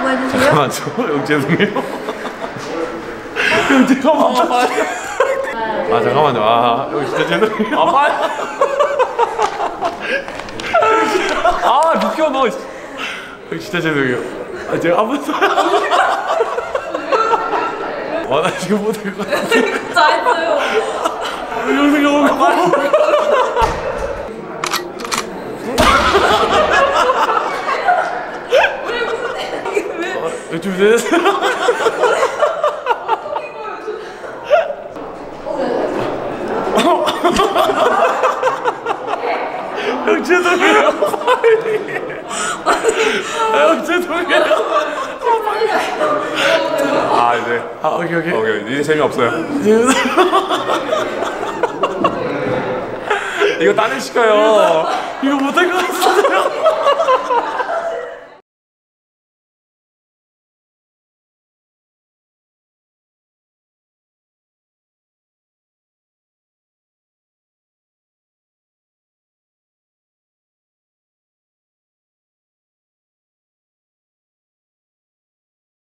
해주세요. 잠깐만 저 형 죄송해요. 형 잠깐만. 아 잠깐만요. 아 형 진짜 죄송해요. 아 빨리. 아 비켜 너. 형 진짜 죄송해요. 아 제가 한 번 더. 나 지금 못할 것 같아. 진짜 했어요. 형 생각하고. 준비됐어요? 형 죄송해요. 형 죄송해요. 아 이제 오케이 이제 재미없어요. 이거 따내실까요? 이거 못할 것 같은데.